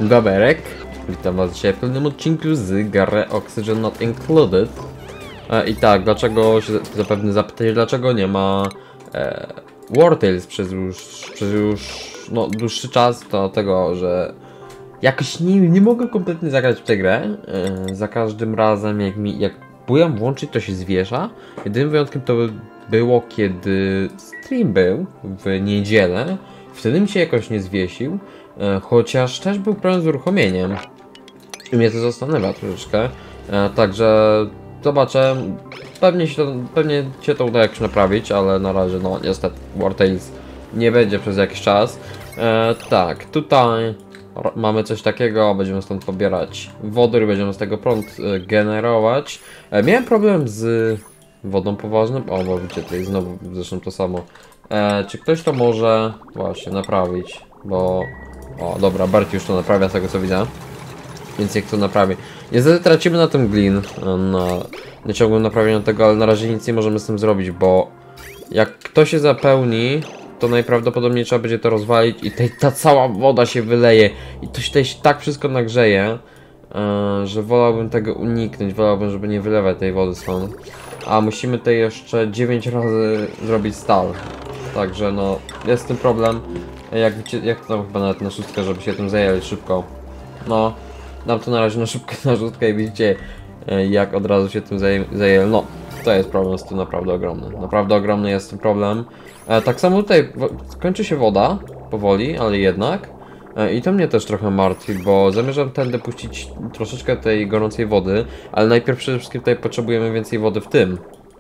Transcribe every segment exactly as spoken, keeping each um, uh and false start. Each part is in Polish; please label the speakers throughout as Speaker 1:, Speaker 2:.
Speaker 1: Doberek, witam was dzisiaj w pewnym odcinku z gry Oxygen Not Included. E, I tak, dlaczego się zapewne zapytać, dlaczego nie ma e, War Tales przez już, przez już no, dłuższy czas, to tego, że jakoś nie, nie mogę kompletnie zagrać w tę grę. E, za każdym razem jak mi, jak próbuję włączyć, to się zwiesza. Jedynym wyjątkiem to było, kiedy stream był w niedzielę, wtedy mi się jakoś nie zwiesił. Chociaż też był problem z uruchomieniem i mnie to zastanawia troszeczkę, e, także zobaczę, pewnie się, to, pewnie się to uda jakoś naprawić, ale na razie no niestety War Tales nie będzie przez jakiś czas. E, tak, tutaj mamy coś takiego, będziemy stąd pobierać wodór i będziemy z tego prąd e, generować. E, miałem problem z wodą poważną, o bo widzicie tutaj znowu zresztą to samo. E, czy ktoś to może właśnie naprawić, bo... O, dobra, Bart już to naprawia z tego co widzę. Więc jak to naprawi. Niestety tracimy na tym glin, na, na ciągłym naprawieniu tego, ale na razie nic nie możemy z tym zrobić, bo jak to się zapełni, to najprawdopodobniej trzeba będzie to rozwalić i tej, ta cała woda się wyleje. I to się tutaj się tak wszystko nagrzeje, yy, że wolałbym tego uniknąć, wolałbym, żeby nie wylewać tej wody stąd. A musimy tutaj jeszcze dziewięć razy zrobić stal. Także no, jest ten problem. Jak, jak to chyba nawet na szóstkę, żeby się tym zajęli szybko. No, dam to na razie na szybkę na szóstkę i widzicie jak od razu się tym zajęli. No, to jest problem z tym naprawdę ogromny. Naprawdę ogromny jest ten problem. E, tak samo tutaj kończy się woda, powoli, ale jednak. E, I to mnie też trochę martwi, bo zamierzam tędy puścić troszeczkę tej gorącej wody. Ale najpierw przede wszystkim tutaj potrzebujemy więcej wody w tym.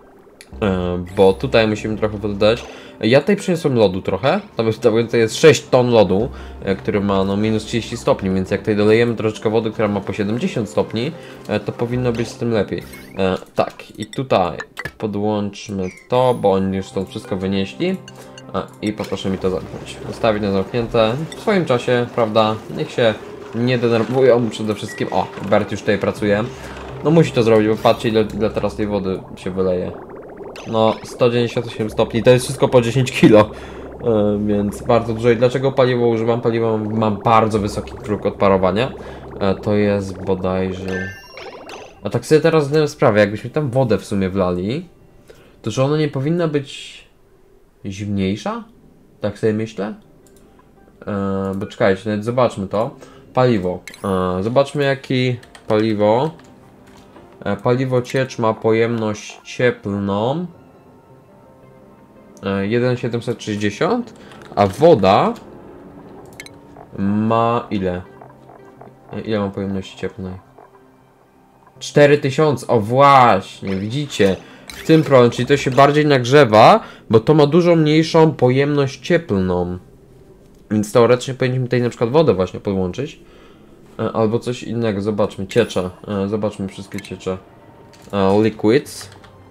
Speaker 1: E, bo tutaj musimy trochę wody dać. Ja tutaj przyniosłem lodu trochę, to jest sześć ton lodu, e, który ma no minus trzydzieści stopni, więc jak tutaj dolejemy troszeczkę wody, która ma po siedemdziesiąt stopni, e, to powinno być z tym lepiej. E, tak, i tutaj podłączmy to, bo oni już stąd wszystko wynieśli. E, I poproszę mi to zamknąć. Zostawić na zamknięte w swoim czasie, prawda? Niech się nie denerwują przede wszystkim. O, Bert już tutaj pracuje. No musi to zrobić, bo patrzcie ile, ile teraz tej wody się wyleje. No, sto dziewięćdziesiąt osiem stopni, to jest wszystko po dziesięć kilo, yy, więc bardzo dużo. I dlaczego paliwo używam? Paliwo mam, mam bardzo wysoki próg odparowania. Yy, to jest bodajże... A tak sobie teraz zdałem sprawę, jakbyśmy tam wodę w sumie wlali, to że ona nie powinna być zimniejsza? Tak sobie myślę? Yy, bo czekajcie, nawet zobaczmy to. Paliwo. Yy, zobaczmy jaki paliwo... Paliwo ciecz ma pojemność cieplną jeden tysiąc siedemset sześćdziesiąt, a woda ma ile? Ile ma pojemności cieplnej? cztery tysiące, o właśnie, widzicie? W tym problem, czyli to się bardziej nagrzewa, bo to ma dużo mniejszą pojemność cieplną. Więc teoretycznie powinniśmy tutaj na przykład wodę właśnie podłączyć. Albo coś innego, zobaczmy, ciecze, zobaczmy wszystkie ciecze. Liquids.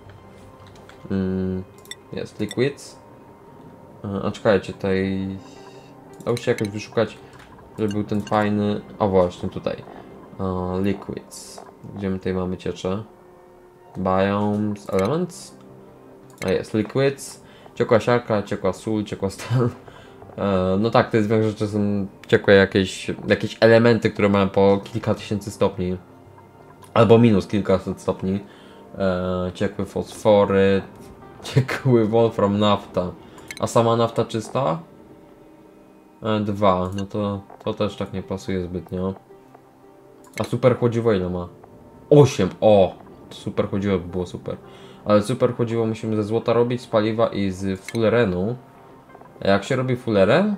Speaker 1: Jest, liquids. A czekajcie, tutaj... Dało się jakoś wyszukać, żeby był ten fajny... O właśnie, tutaj. Liquids. Gdzie my tutaj mamy ciecze? Biomes, elements. A jest, liquids. Ciekła siarka, ciekła sól, ciekła stal. No tak, to jest większość rzeczy są ciekłe jakieś, jakieś elementy, które mają po kilka tysięcy stopni. Albo minus kilkaset stopni. E, ciekłe fosfory, ciekły wolfram, nafta. A sama nafta czysta? E, dwa, no to, to też tak nie pasuje zbytnio. A super chłodziwo ile ma? osiem, o! Super chłodziwo by było super. Ale super chłodziwo musimy ze złota robić, z paliwa i z fullerenu. Jak się robi fulleren?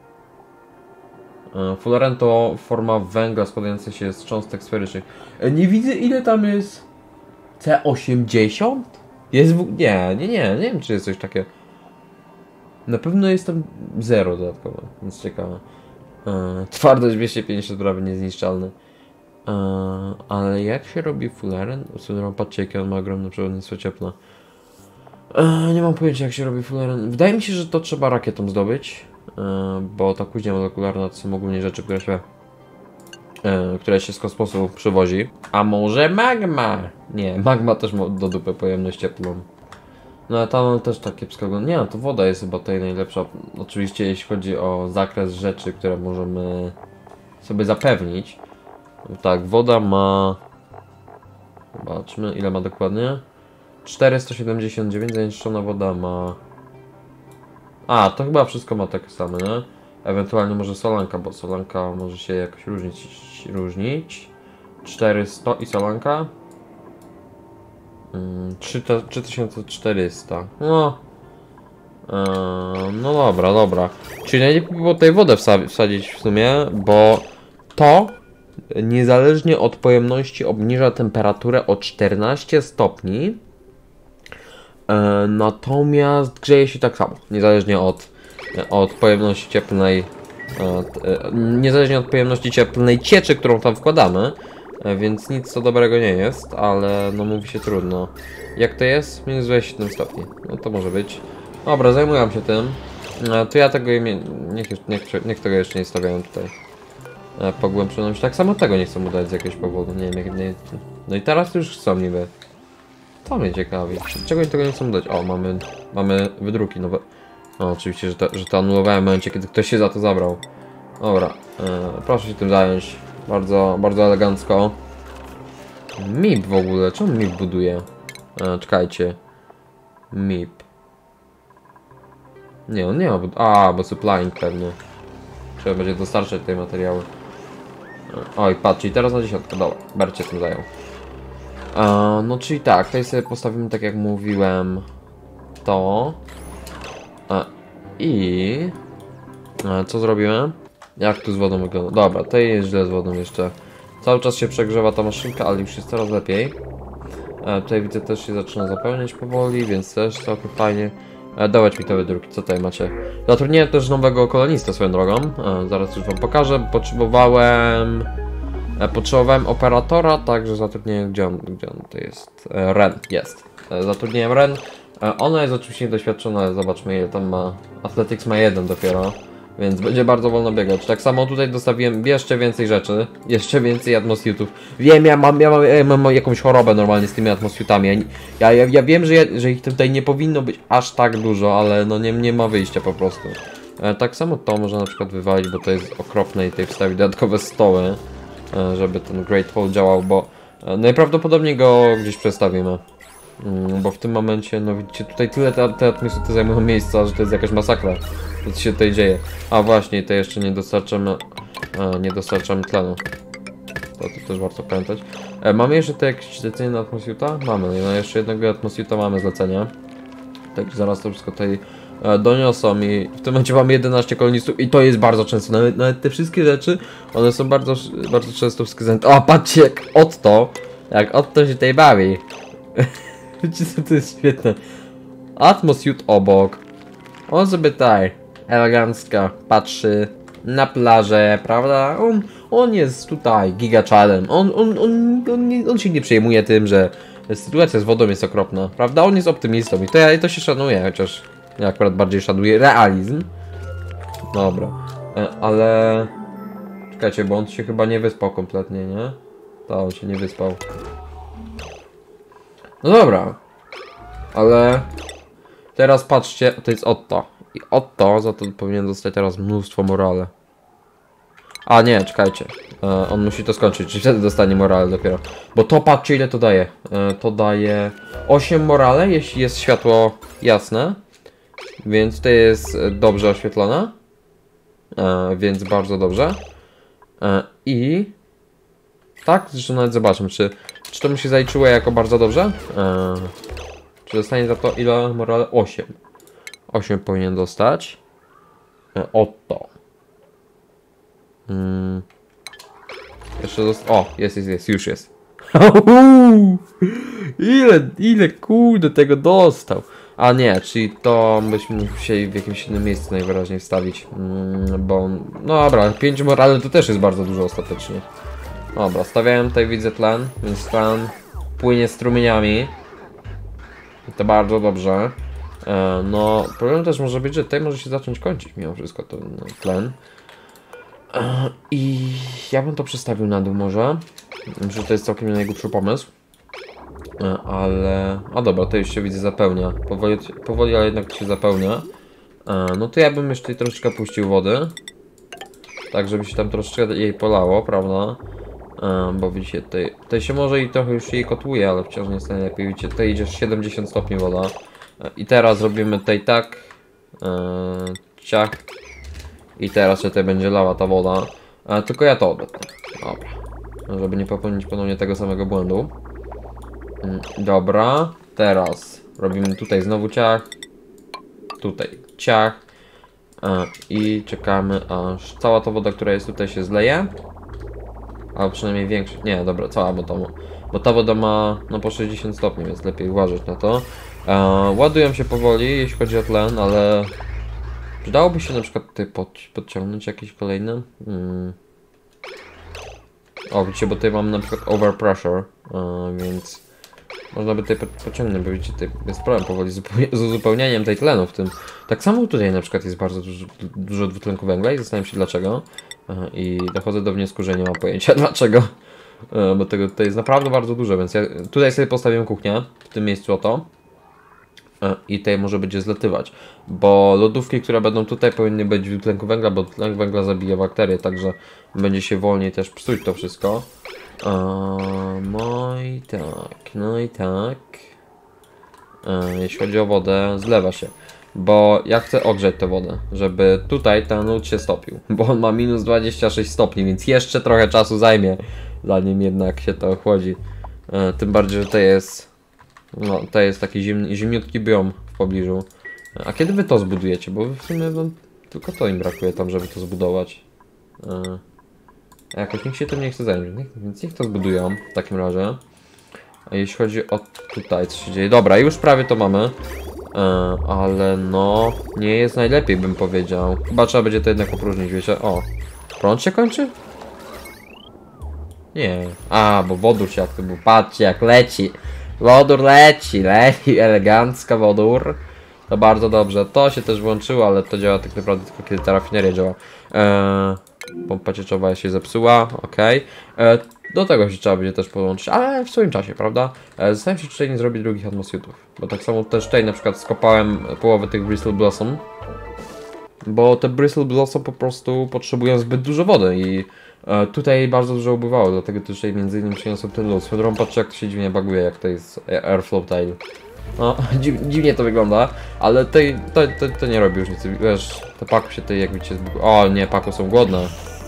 Speaker 1: Fulleren to forma węgla składająca się z cząstek sferycznych. Nie widzę ile tam jest. C osiemdziesiąt? Jest w... Nie, nie, nie, nie wiem czy jest coś takie. Na pewno jest tam zero dodatkowo, więc ciekawe. Eee, twardość dwieście pięćdziesiąt prawie niezniszczalny. Eee, ale jak się robi fulleren? Patrzcie jakie on ma ogromne przewodnictwo ciepła. Eee, nie mam pojęcia jak się robi fulleren. Wydaje mi się, że to trzeba rakietą zdobyć. Eee, bo ta kuźnia molekularna to są ogólnie rzeczy, które się, eee, które się z kosmosu przywozi. A może magma? Nie, magma też ma do dupy pojemność cieplną. No etanol też tak kiepsko wygląda. Nie, no to woda jest chyba tutaj najlepsza. Oczywiście jeśli chodzi o zakres rzeczy, które możemy sobie zapewnić. Tak, woda ma... Zobaczmy, ile ma dokładnie. czterysta siedemdziesiąt dziewięć, zanieczyszczona woda ma... A, to chyba wszystko ma takie same, nie? Ewentualnie może solanka, bo solanka może się jakoś różnić. różnić. czterysta i solanka? Hmm, trzy tysiące czterysta. No. Eee, no dobra, dobra. Czyli najlepiej było tej wodę wsadzić w sumie, bo to niezależnie od pojemności obniża temperaturę o czternaście stopni. E, natomiast grzeje się tak samo, niezależnie od, od pojemności cieplnej, e, e, niezależnie od pojemności cieplnej cieczy, którą tam wkładamy, e, więc nic co dobrego nie jest, ale no mówi się trudno. Jak to jest? minus dwadzieścia siedem stopni, no to może być. Dobra, zajmuję się tym, e, to ja tego nie, niech, niech, niech tego jeszcze nie stawiałem tutaj. E, pogłębioną się, tak samo tego nie chcę mu dać z jakiegoś powodu, nie wiem, jak nie. No i teraz już chcą niby. To mnie ciekawi. Czego oni tego nie chcą dać? O, mamy, mamy wydruki nowe. No, oczywiście, że to, że to anulowałem w momencie, kiedy ktoś się za to zabrał. Dobra, e, proszę się tym zająć. Bardzo, bardzo elegancko. M I P w ogóle, czemu M I P buduje? E, czekajcie. M I P. Nie, on nie ma bud... A, bo supplying pewnie. Trzeba będzie dostarczać tej materiały. E, oj, patrz, i teraz na dziesiątkę. Dobra, Bercie tym zajął. Uh, no czyli tak, tutaj sobie postawimy tak jak mówiłem to uh, i uh, co zrobimy? Jak tu z wodą wygląda? Dobra, to jest źle z wodą jeszcze. Cały czas się przegrzewa ta maszynka, ale już jest coraz lepiej. Uh, tutaj widzę też się zaczyna zapełniać powoli, więc też całkiem fajnie. Uh, dawać mi te wydruki, co tutaj macie? Zatrudniłem też nowego kolonistę swoją drogą. Uh, zaraz już wam pokażę. Potrzebowałem... Potrzebowałem operatora, także zatrudniłem, gdzie on, gdzie on to jest? E, Ren, jest. E, zatrudniłem Ren. E, ona jest oczywiście niedoświadczona, ale zobaczmy ile tam ma. Athletics ma jeden dopiero, więc będzie bardzo wolno biegać. Tak samo tutaj dostawiłem jeszcze więcej rzeczy, jeszcze więcej atmosfutów. Wiem, ja mam, ja mam, ja mam jakąś chorobę normalnie z tymi atmosfutami. Ja, ja, ja wiem, że, ja, że ich tutaj nie powinno być aż tak dużo, ale no nie, nie ma wyjścia po prostu. E, tak samo to można na przykład wywalić, bo to jest okropne i tutaj wstawić dodatkowe stoły, żeby ten Great Hall działał, bo najprawdopodobniej go gdzieś przestawimy. Bo w tym momencie, no widzicie, tutaj tyle te, te atmosfery zajmują miejsca, że to jest jakaś masakra. Co się tutaj dzieje. A właśnie, to jeszcze nie dostarczamy, a, nie dostarczamy tlenu. To, to też warto pamiętać. E, mamy jeszcze te jakieś zlecenie na atmosfera? Mamy, no jeszcze jednego atmosfera mamy zlecenie. Tak, zaraz to wszystko tutaj doniosą i w tym momencie mamy jedenaście kolonistów i to jest bardzo często, nawet, nawet te wszystkie rzeczy, one są bardzo, bardzo często wskazane. O, patrzcie, jak Otto, jak Otto się tutaj bawi. Wiecie co, to jest świetne. Atmosfut obok, on sobie tutaj elegancko patrzy na plażę, prawda? On, on jest tutaj gigaczadem, on, on, on, on, on się nie przejmuje tym, że sytuacja z wodą jest okropna, prawda? On jest optymistą i to, to się szanuje, chociaż ja akurat bardziej szanuję realizm. Dobra, ale... Czekajcie, bo on się chyba nie wyspał kompletnie, nie? To on się nie wyspał. No dobra. Ale... Teraz patrzcie, to jest Otto. I Otto za to powinien dostać teraz mnóstwo morale. A nie, czekajcie. On musi to skończyć, czyli wtedy dostanie morale dopiero. Bo to patrzcie ile to daje. To daje osiem morale, jeśli jest światło jasne. Więc to jest dobrze oświetlone. E, więc bardzo dobrze. E, I... Tak, zresztą nawet zobaczmy, czy, czy to mu się zaliczyło jako bardzo dobrze. E, czy dostanie za to ile morale? osiem. osiem powinien dostać. E, Otto. Hmm. Jeszcze dost... O, jest, jest, jest, już jest. Ile, ile kurde tego dostał. A nie, czyli to byśmy musieli w jakimś innym miejscu najwyraźniej wstawić. Mm, bo, no dobra, pięć morale to też jest bardzo dużo ostatecznie. Dobra, stawiałem tutaj, widzę tlen, więc tlen płynie strumieniami. I to bardzo dobrze. E, no, problem też może być, że tutaj może się zacząć kończyć mimo wszystko ten no, tlen. E, I ja bym to przestawił na dół może. Myślę, że to jest całkiem najgłupszy pomysł. Ale... A dobra, to już się widzę zapełnia. Powoli, powoli ale jednak się zapełnia. No to ja bym jeszcze troszeczkę puścił wody. tak żeby się tam troszeczkę jej polało, prawda? E, bo widzicie, tutaj, tutaj się może i trochę już jej kotłuje, ale wciąż nie jest najlepiej. Widzicie, tutaj idzie siedemdziesiąt stopni woda. E, I teraz robimy tutaj tak. E, ciach. I teraz tutaj będzie lała ta woda. E, tylko ja to odetnę. Dobra. Żeby nie popełnić ponownie tego samego błędu. Mm, dobra. Teraz robimy tutaj znowu ciach. Tutaj ciach. E, I czekamy aż cała ta woda, która jest tutaj, się zleje. Albo przynajmniej większość. Nie, dobra, cała, bo, to, bo ta woda ma no po sześćdziesiąt stopni, więc lepiej uważać na to. E, ładują się powoli, jeśli chodzi o tlen, ale przydałoby się na przykład tutaj pod, podciągnąć jakieś kolejne. Hmm. O, widzicie, bo tutaj mam na przykład overpressure, e, więc można by tutaj po, pociągnąć, bo widzicie, tutaj jest problem powoli z, z uzupełnianiem tej tlenu w tym. Tak samo tutaj na przykład jest bardzo dużo, dużo dwutlenku węgla i zastanawiam się dlaczego. E, I dochodzę do wniosku, że nie mam pojęcia dlaczego. E, bo tego tutaj jest naprawdę bardzo dużo, więc ja tutaj sobie postawię kuchnię, w tym miejscu oto. E, I tutaj może będzie zlatywać. Bo lodówki, które będą tutaj, powinny być w dwutlenku węgla, bo dwutlenek węgla zabija bakterie, także będzie się wolniej też psuć to wszystko. E, no i tak, no i tak. E, jeśli chodzi o wodę, zlewa się. Bo ja chcę ogrzeć tę wodę, żeby tutaj ten lód się stopił. Bo on ma minus dwadzieścia sześć stopni, więc jeszcze trochę czasu zajmie, zanim jednak się to ochłodzi. E, tym bardziej, że to jest, no, to jest taki zimny, zimniutki biom w pobliżu. E, a kiedy wy to zbudujecie? Bo wy w sumie no, tylko to im brakuje tam, żeby to zbudować. E, a jakoś nikt się tym nie chce zająć, więc niech to zbudują w takim razie. A jeśli chodzi o tutaj, co się dzieje. Dobra, już prawie to mamy. E, ale no, nie jest najlepiej, bym powiedział. Chyba trzeba będzie to jednak opróżnić, wiecie. O, prąd się kończy? Nie. A, bo wodór się jak to był. Patrzcie, jak leci. Wodór leci, leci, elegancka wodór. To bardzo dobrze. To się też włączyło, ale to działa tak naprawdę tylko kiedy ta rafineria działa. E, pompa cieczowa się zepsuła, ok. E, do tego się trzeba będzie też podłączyć, ale w swoim czasie, prawda? E, zastanawiam się, czy tutaj nie zrobić drugich atmosjutów. Bo tak samo też tutaj na przykład skopałem połowę tych Bristle Blossom. Bo te Bristle Blossom po prostu potrzebują zbyt dużo wody i e, tutaj bardzo dużo ubywało, dlatego też tutaj między innymi przyniosłem ten lód. Swoją drogą patrzcie, jak to się dziwnie baguje, jak to jest Airflow Tile. No, dziw, dziwnie to wygląda, ale tej, to, to, to nie robi już nic, wiesz, te paku się tutaj jak widzicie zbugły. O nie, paku są głodne.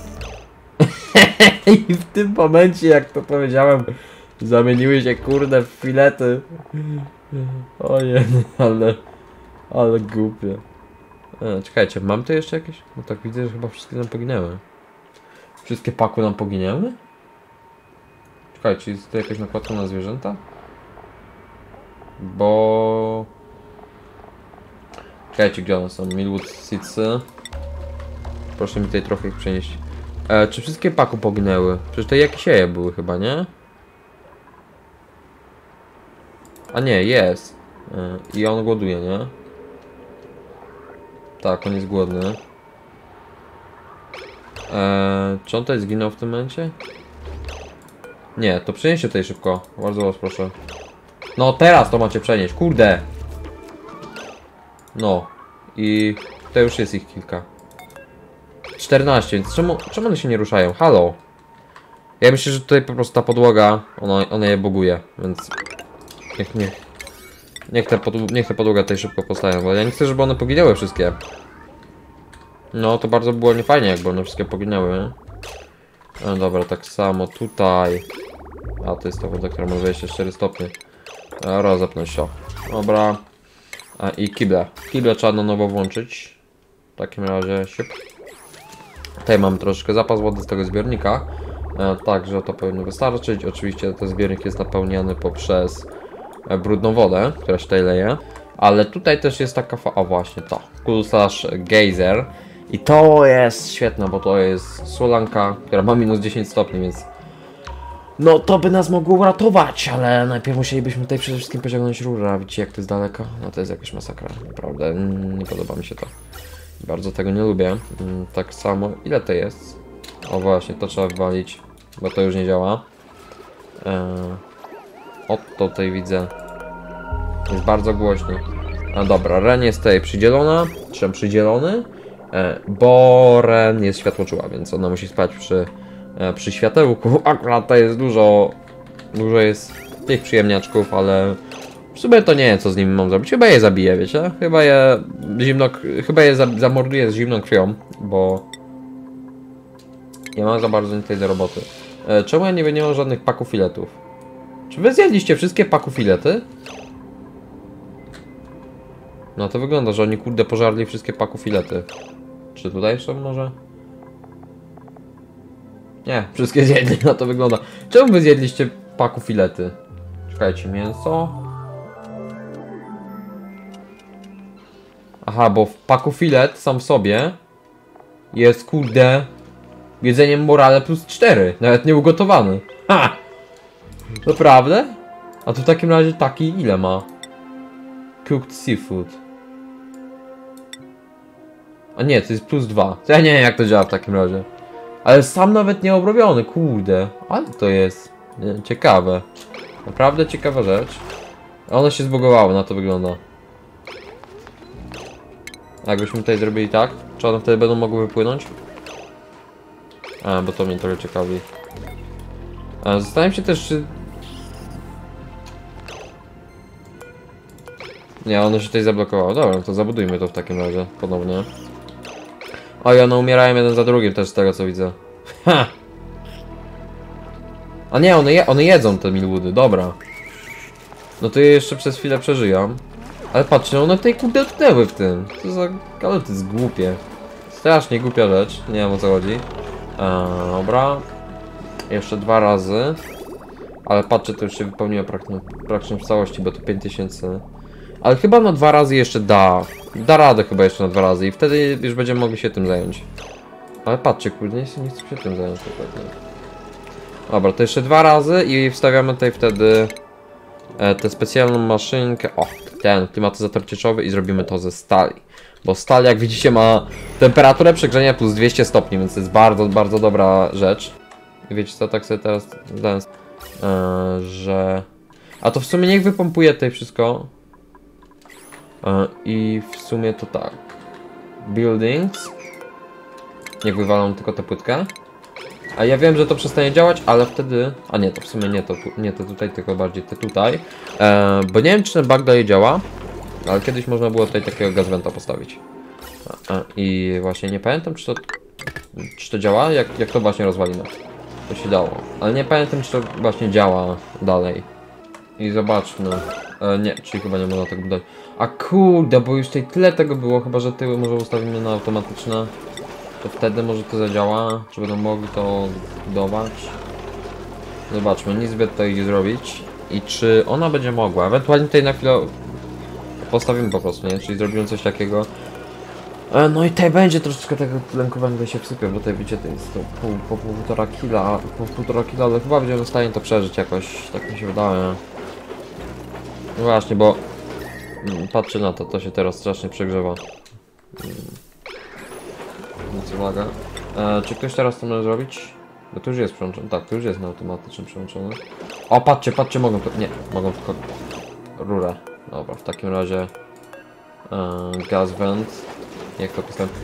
Speaker 1: I w tym momencie, jak to powiedziałem, zamieniły się kurde w filety. O nie, ale, ale głupie. E, czekajcie, mam tu jeszcze jakieś? No tak widzę, że chyba wszystkie nam poginęły. Wszystkie paku nam poginęły? Czekajcie, jest tu jakaś nakładka na zwierzęta? Bo... Czekajcie, gdzie one są? Millwood Seedsy. Proszę mi tutaj trochę ich przenieść. E, czy wszystkie paku poginęły? Przecież te jakieś jaja były chyba, nie? A nie, jest. E, I on głoduje, nie? Tak, on jest głodny. E, czy on tutaj zginął w tym momencie? Nie, to przenieście tutaj szybko. Bardzo was proszę. No teraz to macie przenieść, kurde! No. I to już jest ich kilka. czternaście, więc czemu, czemu one się nie ruszają? Halo? Ja myślę, że tutaj po prostu ta podłoga, ona, ona je buguje, więc... Niech, niech, niech, te pod, niech te podłoga tutaj szybko powstają, bo ja nie chcę, żeby one poginęły wszystkie. No, to bardzo było niefajnie, jakby one wszystkie poginęły. No dobra, tak samo tutaj. A, to jest ta woda, która ma dwadzieścia cztery stopnie. Rozepnąć się. Dobra. A, i kible. Kible trzeba na nowo włączyć. W takim razie siup. Tutaj mam troszkę zapas wody z tego zbiornika. E, także to powinno wystarczyć. Oczywiście ten zbiornik jest napełniany poprzez e, brudną wodę, która się tutaj leje. Ale tutaj też jest taka fa... O właśnie to. Cool Slash Geyser. I to jest świetne, bo to jest solanka, która ma minus dziesięć stopni, więc... No to by nas mogło uratować, ale najpierw musielibyśmy tutaj przede wszystkim pociągnąć rurę, a widzicie jak to jest daleko? No to jest jakaś masakra, naprawdę, nie podoba mi się to. Bardzo tego nie lubię. Tak samo, ile to jest? O właśnie, to trzeba wywalić, bo to już nie działa. Eee, oto tutaj widzę. Jest bardzo głośny. A dobra, Ren jest tutaj przydzielona, czy przydzielony. E, Boren jest światłoczuła, więc ona musi spać przy, e, przy światełku. Akurat to jest dużo, dużo jest tych przyjemniaczków, ale w sumie to nie wiem, co z nimi mam zrobić. Chyba je zabiję, wiecie? Chyba je zimno, chyba je zamorduję z zimną krwią, bo nie mam za bardzo nic tutaj do roboty. E, czemu ja nie, nie mam żadnych paków filetów? Czy wy zjedliście wszystkie paków filety? No to wygląda, że oni kurde pożarli wszystkie paków filety. Czy tutaj są może? Nie, wszystkie zjedli, no to wygląda. Czemu wy zjedliście paku filety? Czekajcie, mięso. Aha, bo w paku filet sam w sobie jest kurde jedzeniem morale plus cztery, nawet nie ugotowany. Ha! Naprawdę? A to w takim razie taki ile ma? Cooked seafood. A nie, to jest plus dwa. Ja nie wiem jak to działa w takim razie. Ale sam nawet nie obrobiony, kurde. Ale to jest nie, ciekawe. Naprawdę ciekawa rzecz. A one się zbugowały, na to wygląda. Jakbyśmy tutaj zrobili tak, czy one wtedy będą mogły wypłynąć? A, bo to mnie trochę ciekawi. A, zastanawiam się też, czy... Nie, one się tutaj zablokowały. Dobra, to zabudujmy to w takim razie, ponownie. Oj, one umierają jeden za drugim też z tego co widzę. Ha! A nie, one, je one jedzą te milwoody, dobra. No to je jeszcze przez chwilę przeżyją. Ale patrzcie, no one tutaj kurde tknęły w tym. Co za... Ale to jest głupie. Strasznie głupia rzecz, nie wiem o co chodzi. Eee, dobra. Jeszcze dwa razy. Ale patrzcie, to już się wypełniło praktycznie w całości, bo to pięć tysięcy. Ale chyba na dwa razy jeszcze da. Da radę chyba jeszcze na dwa razy i wtedy już będziemy mogli się tym zająć. Ale patrzcie, kurde, nie, nie chcę się tym zająć dokładnie. Dobra, to jeszcze dwa razy i wstawiamy tutaj wtedy e, tę specjalną maszynkę. O, ten klimatyzator cieczowy i zrobimy to ze stali. Bo stal, jak widzicie, ma temperaturę przegrzania plus dwieście stopni, więc to jest bardzo, bardzo dobra rzecz. I wiecie co, tak sobie teraz zdałem, e, że... A to w sumie niech wypompuje tutaj wszystko. I w sumie to tak. Buildings. Niech wywalą tylko tę płytkę. A ja wiem, że to przestanie działać, ale wtedy... A nie, to w sumie nie to, nie to tutaj, tylko bardziej te tutaj. E, bo nie wiem, czy ten bug dalej działa. Ale kiedyś można było tutaj takiego gazwenta postawić. A, a, I właśnie nie pamiętam, czy to... Czy to działa? Jak, jak to właśnie rozwalimy? To się dało. Ale nie pamiętam, czy to właśnie działa dalej. I zobaczmy. E, nie, czyli chyba nie można tego budować. A kurde, bo już tutaj tyle tego było, chyba że tyły może ustawimy na automatyczne. To wtedy może to zadziała, czy będą mogli to budować. Zobaczmy, nic zbyt to idzie zrobić. I czy ona będzie mogła, ewentualnie tutaj na chwilę postawimy po prostu, nie? Czyli zrobimy coś takiego. E, no i tutaj będzie troszeczkę tego tlenku węgla się wsypie, bo tutaj widzicie, to jest to pół, po półtora kila, po półtora kila, ale chyba będziemy w stanie to przeżyć jakoś, tak mi się wydaje. No właśnie, bo mm, patrzcie na to, to się teraz strasznie przegrzewa. Mm. Więc uwaga. E, czy ktoś teraz to może zrobić? Bo to już jest przełączone. Tak, to już jest na automatycznym przełączone. O, patrzcie, patrzcie, mogą to... Nie, mogą tylko rurę. Dobra, w takim razie e, gas vent. Jak to postawić?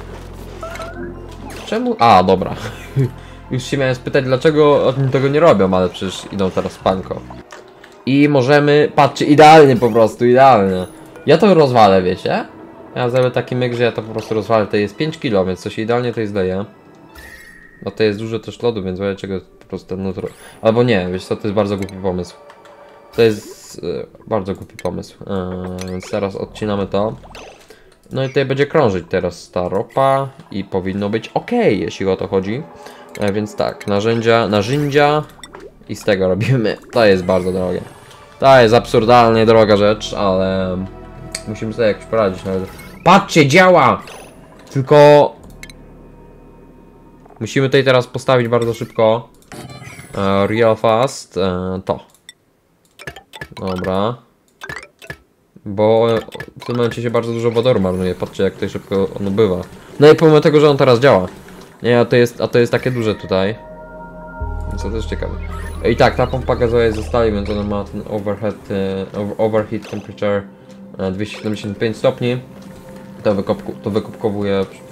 Speaker 1: Czemu? A, dobra. Już się miałem spytać, dlaczego oni tego nie robią, ale przecież idą teraz w panko. I możemy... Patrzcie, idealnie po prostu, idealnie. Ja to rozwalę, wiecie? Ja zrobię taki myk, że ja to po prostu rozwalę. To jest pięć kilo, więc to się idealnie tutaj zdaje. No to jest dużo też lodu, więc czego po prostu ten nutro... Albo nie, wiesz co, to jest bardzo głupi pomysł. To jest e, bardzo głupi pomysł. E, więc teraz odcinamy to. No i tutaj będzie krążyć teraz ta ropa i powinno być ok, jeśli o to chodzi. E, więc tak, narzędzia, narzędzia i z tego robimy. To jest bardzo drogie. To jest absurdalnie droga rzecz, ale musimy sobie jakoś poradzić. Nawet. Patrzcie, działa! Tylko musimy tutaj teraz postawić bardzo szybko e, real fast e, to. Dobra. Bo w tym momencie się bardzo dużo wodoru marnuje. Patrzcie, jak tutaj szybko on ubywa. No i pomimo tego, że on teraz działa. Nie, a to jest, a to jest takie duże tutaj. Więc to też ciekawe. I tak, ta pompa gazowa jest ze stali, więc ona ma ten overhead, uh, overheat temperature uh, dwieście siedemdziesiąt pięć stopni. To, wykopku, to wykupkowuje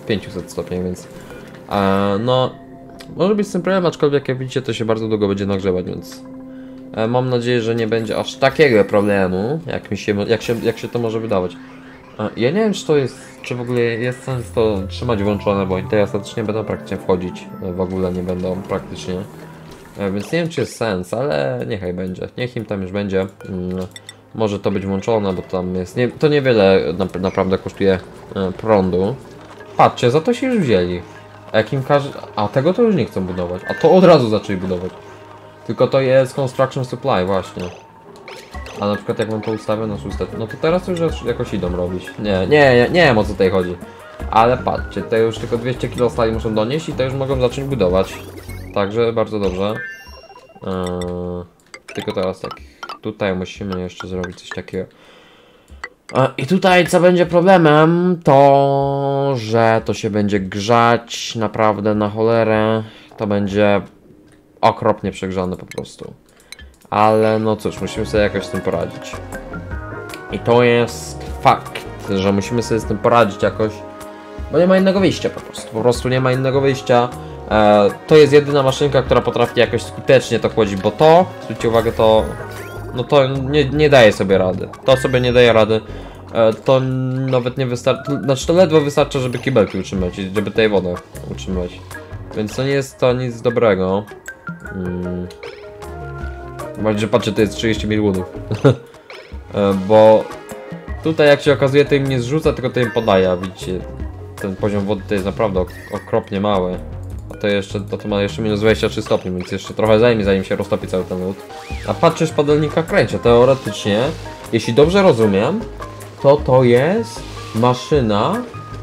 Speaker 1: pięćset stopni, więc e, no może być z tym problem, aczkolwiek jak widzicie to się bardzo długo będzie nagrzewać, więc e, mam nadzieję, że nie będzie aż takiego problemu, jak mi się, jak się, jak się to może wydawać. E, ja nie wiem, czy to jest, czy w ogóle jest sens to trzymać włączone, bo oni tutaj ostatecznie będą praktycznie wchodzić, e, w ogóle nie będą praktycznie. E, więc nie wiem, czy jest sens, ale niechaj będzie, niech im tam już będzie. Mm, może to być włączone, bo tam jest, nie, to niewiele na, naprawdę kosztuje e, prądu. Patrzcie, za to się już wzięli. A jakim każe... A tego to już nie chcą budować. A to od razu zaczęli budować. Tylko to jest Construction Supply właśnie. A na przykład jak wam to ustawię na szóste, no to teraz to już jakoś idą robić. Nie, nie, nie, nie wiem o co tutaj chodzi. Ale patrzcie, te już tylko dwieście kilo stali muszą donieść i to już mogą zacząć budować. Także bardzo dobrze. Eee, tylko teraz tak. Tutaj musimy jeszcze zrobić coś takiego. I tutaj co będzie problemem, to że to się będzie grzać naprawdę na cholerę. To będzie okropnie przegrzane po prostu. Ale no cóż, musimy sobie jakoś z tym poradzić. I to jest fakt, że musimy sobie z tym poradzić jakoś. Bo nie ma innego wyjścia po prostu. Po prostu nie ma innego wyjścia. E, to jest jedyna maszynka, która potrafi jakoś skutecznie to chłodzić, bo to, zwróćcie uwagę, to... No to nie, nie daje sobie rady. To sobie nie daje rady. E, to nawet nie wystarczy. Znaczy to ledwo wystarcza, żeby kibelki utrzymać i żeby tej wodę utrzymać. Więc to nie jest to nic dobrego. Hmm. Bardziej, że patrzcie, to jest trzydzieści milionów. e, bo tutaj jak się okazuje, to im nie zrzuca, tylko to im podaje. A widzicie, ten poziom wody to jest naprawdę ok okropnie mały. A to jeszcze, to, to ma jeszcze minus dwadzieścia trzy stopni, więc jeszcze trochę zajmie, zanim się roztopi cały ten lód. A patrzysz padelnika kręcia, teoretycznie, jeśli dobrze rozumiem, to to jest maszyna,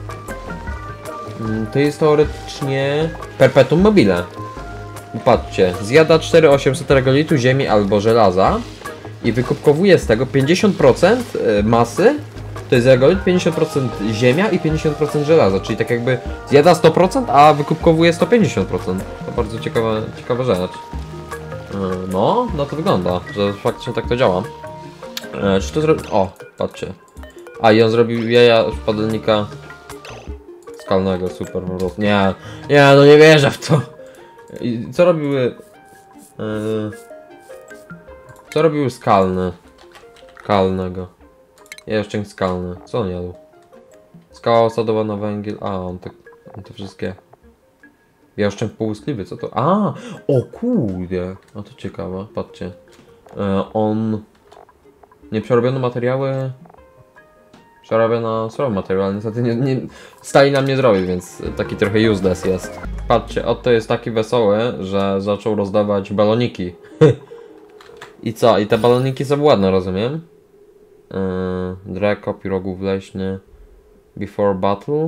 Speaker 1: to jest teoretycznie perpetuum mobile. Patrzcie, zjada cztery tysiące osiemset regolitu ziemi albo żelaza i wykupkowuje z tego pięćdziesiąt procent masy. To jest regolit, pięćdziesiąt procent ziemia i pięćdziesiąt procent żelaza, czyli tak jakby zjada sto procent, a wykupkowuje sto pięćdziesiąt procent. To bardzo ciekawa, ciekawa rzecz. No, no to wygląda, że faktycznie tak to działa. Czy to zrobił... O, patrzcie. A i on zrobił jaja z padelnika skalnego, super po prostu. Nie, nie, no nie wierzę w to. I co robiły... Yy, co robiły skalne? Skalnego. Jaszczęk skalny. Co on jadł? Skała osadowa na węgiel. A, on te, on te wszystkie. Jaszczęk półskliwy, co to? A, o kurde. A to ciekawe, patrzcie. E, on... Nieprzerobione materiały... Przerabia na surowy materiał, ale niestety nie, nie, stali nam nie zrobił, więc taki trochę useless jest. Patrzcie, oto jest taki wesoły, że zaczął rozdawać baloniki. I co? I te baloniki są ładne, rozumiem? Yy, Dreko, pirogów leśny, before battle.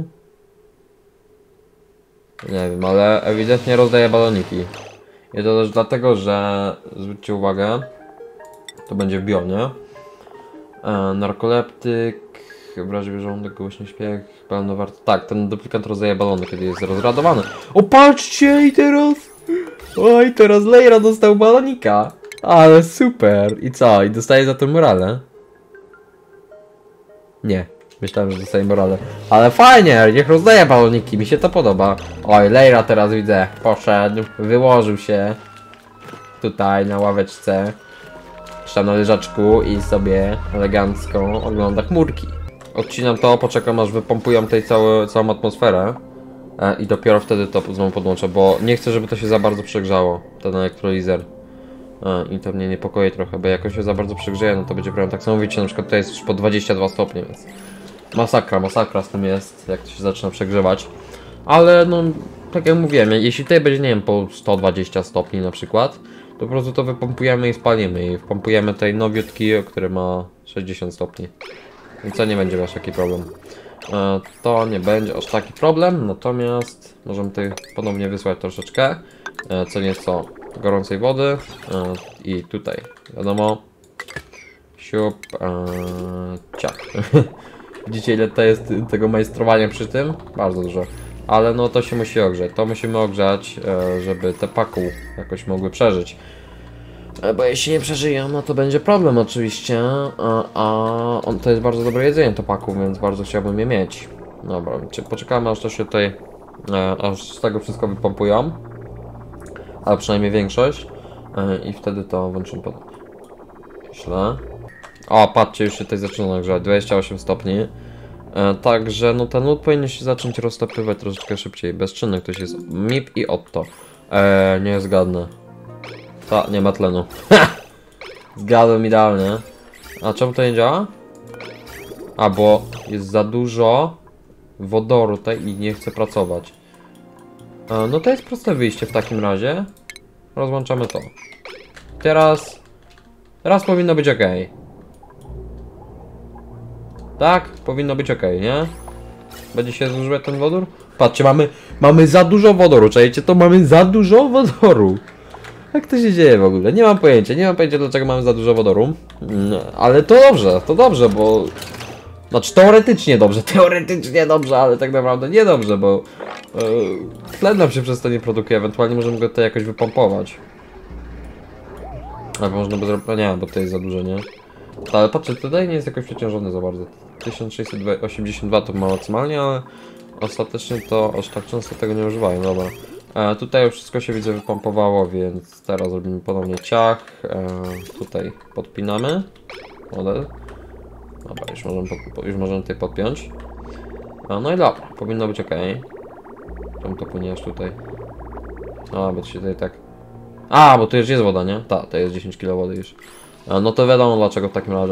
Speaker 1: Nie wiem, ale ewidentnie rozdaje baloniki. I to też dlatego, że zwróćcie uwagę, to będzie w bionie. Yy, narkoleptyk, wrażliwy żołądek, głośny śpiech, pełnowarty. Tak, ten duplikant rozdaje balony, kiedy jest rozradowany. O, patrzcie i teraz... Oj, teraz Leira dostał balonika. Ale super. I co? I dostaje za to morale? Nie. Myślałem, że dostaje morale. Ale fajnie, niech rozdaje baloniki, mi się to podoba. Oj, Leira teraz widzę, poszedł, wyłożył się tutaj na ławeczce, czy na leżaczku i sobie elegancko ogląda chmurki. Odcinam to, poczekam aż wypompują tutaj całe, całą atmosferę e, i dopiero wtedy to znowu podłączę, bo nie chcę, żeby to się za bardzo przegrzało, ten elektrolizer. E, I to mnie niepokoi trochę, bo jak się za bardzo przegrzeje, no to będzie problem tak samo. Widzicie, na przykład tutaj jest już po dwadzieścia dwa stopnie, więc masakra, masakra z tym jest, jak to się zaczyna przegrzewać. Ale no, tak jak mówiłem, jeśli tutaj będzie, nie wiem, po sto dwadzieścia stopni na przykład, to po prostu to wypompujemy i spalimy i wpompujemy tej nowiutki, który ma sześćdziesiąt stopni. Więc to nie będzie aż taki problem. E, to nie będzie aż taki problem, natomiast możemy tutaj ponownie wysłać troszeczkę, e, co nieco gorącej wody e, i tutaj, wiadomo, siup, e, ciach. Widzicie, ile to jest tego majstrowania przy tym? Bardzo dużo. Ale no to się musi ogrzać, to musimy ogrzać, e, żeby te paku jakoś mogły przeżyć. Bo jeśli nie przeżyją, no to będzie problem oczywiście, a, a on, to jest bardzo dobre jedzenie topaków, więc bardzo chciałbym je mieć. Dobra, poczekamy aż to się tutaj, e, aż z tego wszystko wypompują. Ale przynajmniej większość. E, I wtedy to włączymy ponownie. Źle. O, patrzcie, już się tutaj zaczyna nagrzać, dwadzieścia osiem stopni. E, także no ten lód powinien się zacząć roztopywać troszeczkę szybciej. Bezczynny ktoś jest. M I P i Otto. E, nie zgadnę. Ta, nie ma tlenu. Zgadłem idealnie. A czemu to nie działa? A, bo jest za dużo wodoru tutaj i nie chce pracować. E, no to jest proste wyjście w takim razie. Rozłączamy to. Teraz... Teraz powinno być ok. Tak? Powinno być ok, nie? Będzie się zużywać ten wodór? Patrzcie, mamy... Mamy za dużo wodoru, czajcie? To mamy za dużo wodoru. Jak to się dzieje w ogóle? Nie mam pojęcia, nie mam pojęcia dlaczego mamy za dużo wodoru. No, ale to dobrze, to dobrze, bo... Znaczy teoretycznie dobrze, teoretycznie dobrze, ale tak naprawdę nie dobrze, bo... Yy, tlen nam się przez to nie produkuje, ewentualnie możemy go tutaj jakoś wypompować. Albo można by zrobić... No nie, bo to jest za dużo, nie? Ale patrzcie, tutaj nie jest jakoś przeciążony za bardzo. tysiąc sześćset osiemdziesiąt watów ma maksymalnie, ale... Ostatecznie to aż tak często tego nie używają, dobra. E, tutaj już wszystko się widzę wypompowało, więc teraz robimy ponownie ciach. E, tutaj podpinamy. Model. Dobra, już możemy, pod, już możemy tutaj podpiąć. E, no i dobra, powinno być ok. Czemu to płyniesz tutaj? A, bo to się tutaj tak... A, bo tu już jest woda, nie? Tak, to jest dziesięć kilo wody już. E, no to wiadomo dlaczego w takim razie.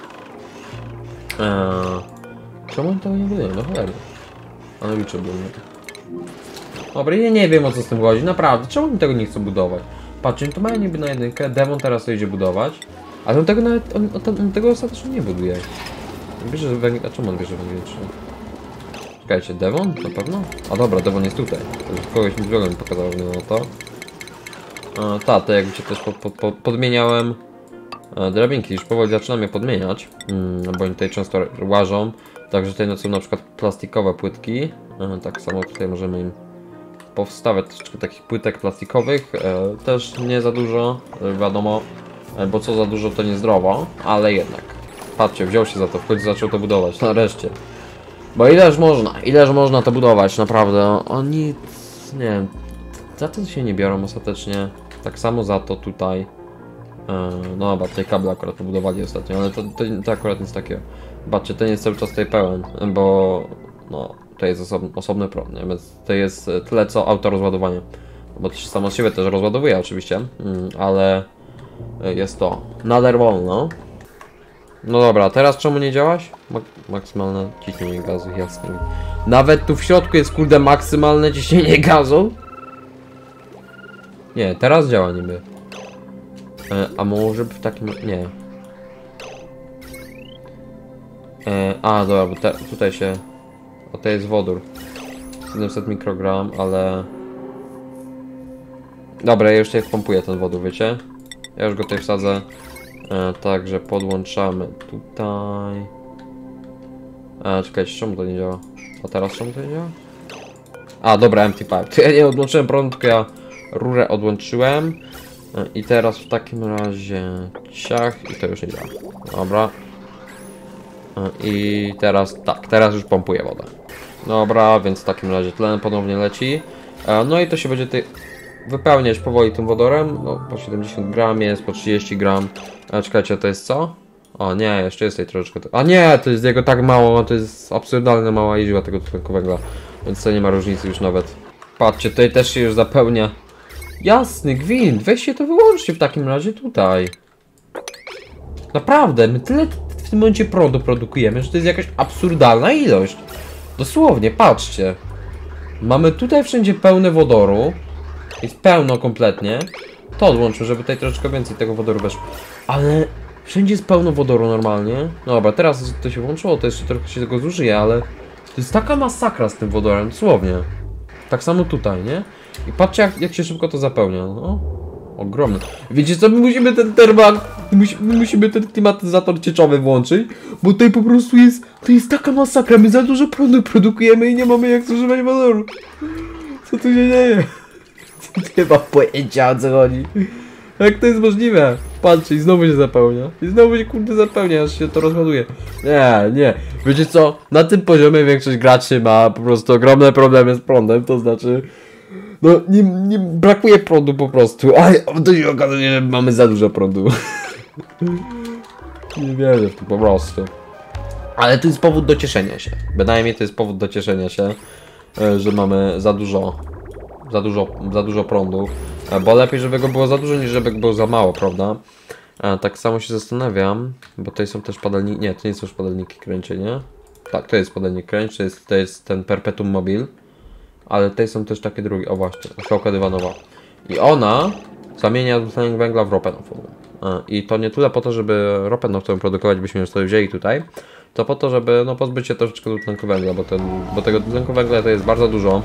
Speaker 1: E, czemu oni tego nie budują? No cholernie. Ale liczę było. Dobra, ja nie wiem o co z tym chodzi, naprawdę, czemu oni tego nie chcą budować? Patrzcie, to mają niby na jedynkę, Demon teraz to idzie budować, ale on tego nawet, on, on, on tego ostatecznie nie buduje. Bierze węgiel, a czemu on bierze węgiel? Czekajcie, Demon? Na pewno? A dobra, Demon jest tutaj, kogoś mi drogą mi pokazał na to. A, ta, to jakby się też pod, pod, pod, podmieniałem e, drabinki, już powoli zaczynam je podmieniać, mm, bo oni tutaj często łażą, także tutaj no są na przykład plastikowe płytki, e, tak samo tutaj możemy im powstawiać troszeczkę takich płytek plastikowych, e, też nie za dużo, e, wiadomo, e, bo co za dużo to niezdrowo, ale jednak. Patrzcie, wziął się za to, w końcu zaczął to budować, nareszcie. Bo ileż można, ileż można to budować, naprawdę. Oni, nie wiem, za to się nie biorą ostatecznie, tak samo za to tutaj. E, no dobra, tej kable akurat pobudowali ostatnio, ale to, to, to akurat jest takie, patrzcie, ten jest cały czas tutaj pełen, bo no... To jest osobny, osobny problem, nie? Więc to jest tyle co autorozładowanie. Bo to się samo z siebie też rozładowuje oczywiście, mm, ale jest to nader wolno. No dobra, teraz czemu nie działaś? Mak maksymalne ciśnienie gazu, jasne. Nawet tu w środku jest kurde maksymalne ciśnienie gazu? Nie, teraz działa niby. E, a może w takim... nie. E, a dobra, bo te, tutaj się... O, to jest wodór. siedemset mikrogram, ale... Dobra, ja już tutaj wpompuję ten wodór, wiecie? Ja już go tutaj wsadzę. E, także podłączamy tutaj. E, czekajcie, czemu to nie działa? A teraz czemu to nie działa? A, dobra, empty pipe. To ja nie odłączyłem prądu, tylko ja rurę odłączyłem. E, I teraz w takim razie ciach i to już nie działa. Dobra. I teraz tak, teraz już pompuję wodę. Dobra, więc w takim razie tlen ponownie leci. No i to się będzie tutaj wypełniać powoli tym wodorem. No, po siedemdziesiąt gram jest, po trzydzieści gram. A czekajcie, to jest co? O nie, jeszcze jest tutaj troszeczkę. A nie, to jest jego tak mało, to jest absurdalnie mała ilość tego tlenku węgla. Więc to nie ma różnicy już nawet. Patrzcie, tutaj też się już zapełnia. Jasny gwint, weźcie to wyłączcie w takim razie tutaj. Naprawdę, my tyle w tym momencie prądu produkujemy, że to jest jakaś absurdalna ilość. Dosłownie, patrzcie. Mamy tutaj wszędzie pełne wodoru. Jest pełno kompletnie. To odłączmy, żeby tutaj troszeczkę więcej tego wodoru weszło. Ale wszędzie jest pełno wodoru normalnie. No dobra, teraz to się włączyło, to jeszcze trochę się tego zużyje, ale... To jest taka masakra z tym wodorem, dosłownie. Tak samo tutaj, nie? I patrzcie jak, jak się szybko to zapełnia, no. Ogromny. Wiecie co, my musimy ten termal, musimy, musimy ten klimatyzator cieczowy włączyć, bo tutaj po prostu jest, to jest taka masakra, my za dużo prądu produkujemy i nie mamy jak zużywać wodoru. Co tu się dzieje? Nie mam pojęcia o co chodzi. Jak to jest możliwe? Patrzcie, i znowu się zapełnia. I znowu się kurde zapełnia, aż się to rozładuje. Nie, nie. Wiecie co? Na tym poziomie większość graczy ma po prostu ogromne problemy z prądem, to znaczy... No, nie, nie brakuje prądu po prostu. Ale to się okazuje, że mamy za dużo prądu. Nie wierzę w to po prostu. Ale to jest powód do cieszenia się. Bynajmniej to jest powód do cieszenia się, że mamy za dużo, za dużo, za dużo prądu. Bo lepiej, żeby go było za dużo, niż żeby go było za mało, prawda? Tak samo się zastanawiam, bo tutaj są też padalniki. Nie, to nie są już padalniki kręcie, nie? Tak, to jest padalnik kręć, to jest, to jest ten Perpetuum Mobile. Ale tutaj są też takie drugie, o właśnie, szałka dywanowa. I ona zamienia dwutlenek węgla w ropę naftową. I to nie tyle po to, żeby ropę naftową produkować, byśmy już sobie wzięli tutaj, to po to, żeby no, pozbyć się troszeczkę dwutlenku węgla, bo, ten, bo tego dwutlenku węgla to jest bardzo dużo.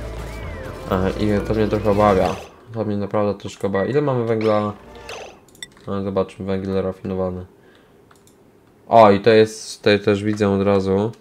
Speaker 1: I to mnie trochę obawia. To mnie naprawdę troszkę obawia. Ile mamy węgla? No, zobaczmy, węgiel rafinowany. O, i to jest, tutaj też widzę od razu.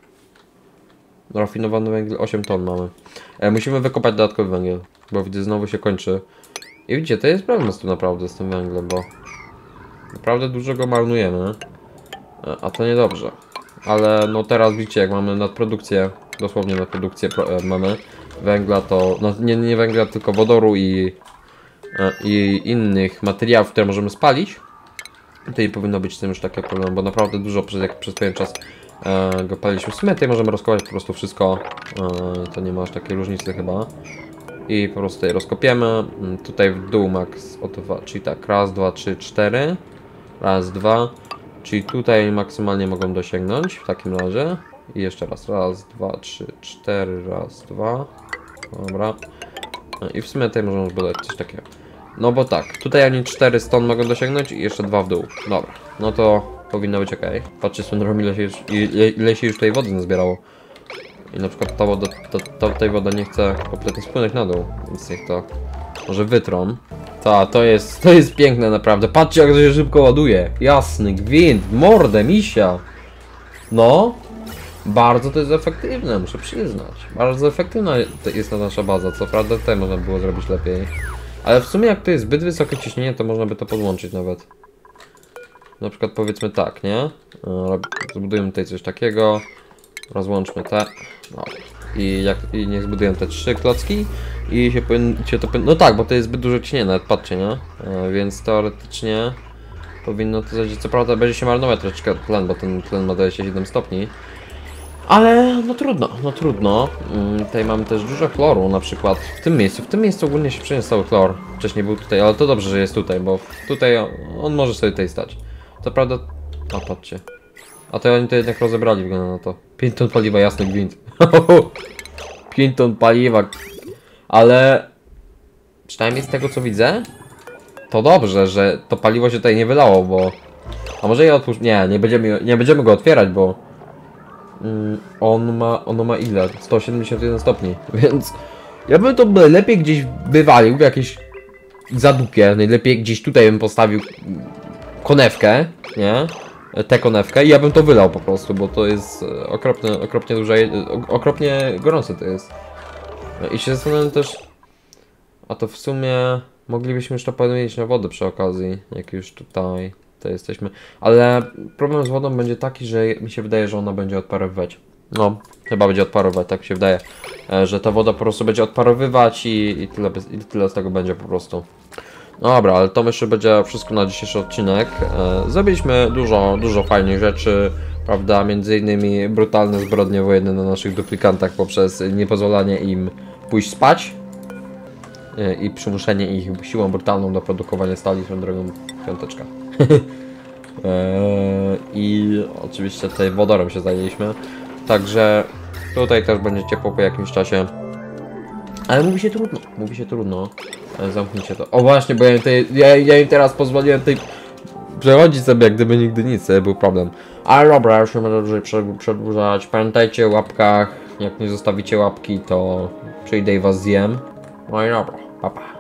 Speaker 1: Rafinowany węgiel, osiem ton mamy. E, musimy wykopać dodatkowy węgiel, bo widzę, znowu się kończy. I widzicie, to jest problem tu naprawdę z tym węglem, bo naprawdę dużo go marnujemy. E, a to niedobrze. Ale no teraz widzicie, jak mamy nadprodukcję, dosłownie nadprodukcję e, mamy węgla, to no, nie, nie węgla, tylko wodoru i, e, i innych materiałów, które możemy spalić. To nie powinno być z tym już takie problemy, bo naprawdę dużo przez, jak, przez pewien czas e, go paliliśmy. W sumie tutaj możemy rozkopać po prostu wszystko, e, to nie ma aż takiej różnicy chyba. I po prostu tutaj rozkopiemy, tutaj w dół max o dwa, czyli tak, raz, dwa, trzy, cztery, raz, dwa, czyli tutaj maksymalnie mogą dosięgnąć w takim razie. I jeszcze raz, raz, dwa, trzy, cztery, raz, dwa, dobra. No i w sumie tutaj możemy zbudować coś takiego. No bo tak, tutaj oni cztery stąd mogą dosięgnąć i jeszcze dwa w dół. Dobra, no to powinno być ok. Patrzcie, Swindrom, ile się już, ile, ile się już tej wody nazbierało. I na przykład ta woda, ta, ta, ta woda nie chce kompletnie spłynąć na dół, więc niech to może wytrą. Ta, to jest, to jest piękne naprawdę. Patrzcie, jak to się szybko ładuje. Jasny gwint, mordę, misia. No, bardzo to jest efektywne, muszę przyznać. Bardzo efektywna jest ta nasza baza, co prawda tutaj można było zrobić lepiej. Ale w sumie jak to jest zbyt wysokie ciśnienie, to można by to podłączyć nawet. Na przykład powiedzmy tak, nie? Zbudujemy tutaj coś takiego. Rozłączmy te. No. I, jak, I niech zbuduję te trzy klocki. I się, się to No tak, bo to jest zbyt dużo ciśnienia, nawet patrzcie, nie? E, więc teoretycznie powinno to zadziać. Co prawda będzie się marnować troszeczkę tlen, bo ten tlen ma daje się siedem stopni. Ale no trudno, no trudno. Mm, tutaj mamy też dużo chloru, na przykład w tym miejscu. W tym miejscu ogólnie się przyniósł cały chlor. Wcześniej był tutaj, ale to dobrze, że jest tutaj, bo tutaj on, on może sobie tutaj stać. Co prawda... A patrzcie. A to oni to jednak rozebrali, wygląda na to. pięć ton paliwa, jasny gwint. pięć ton paliwa. Ale... Przynajmniej z tego co widzę, to dobrze, że to paliwo się tutaj nie wylało, bo... A może je otwórz... Nie, nie będziemy, nie będziemy go otwierać, bo... Mm, on ma... Ono ma ile? sto siedemdziesiąt jeden stopni, więc... Ja bym to lepiej gdzieś wywalił w jakieś... zadupie. Najlepiej gdzieś tutaj bym postawił... konewkę, nie? Tę konewkę i ja bym to wylał po prostu, bo to jest okropnie, okropnie duże, okropnie gorące to jest. I się zastanawiam też, a to w sumie moglibyśmy już to podmienić na wodę przy okazji, jak już tutaj to jesteśmy. Ale problem z wodą będzie taki, że mi się wydaje, że ona będzie odparowywać. No, chyba będzie odparowywać, tak się wydaje, że ta woda po prostu będzie odparowywać i, i, tyle, i tyle z tego będzie po prostu. Dobra, ale to myślę, że będzie wszystko na dzisiejszy odcinek. E, zrobiliśmy dużo, dużo fajnych rzeczy, prawda, między innymi brutalne zbrodnie wojenne na naszych duplikantach poprzez niepozwolenie im pójść spać e, i przymuszenie ich siłą brutalną do produkowania stali, swoją drogą piąteczka. e, I oczywiście tutaj wodorem się zajęliśmy, także tutaj też będzie ciepło po jakimś czasie. Ale mówi się trudno, mówi się trudno. Zamknijcie to. O właśnie, bo ja im, tej, ja, ja im teraz pozwoliłem tutaj przechodzić sobie, jak gdyby nigdy nic, był problem. Ale dobra, już nie będę dłużej przedłużać. Pamiętajcie o łapkach. Jak nie zostawicie łapki, to przyjdę i was zjem. No i dobra, pa pa.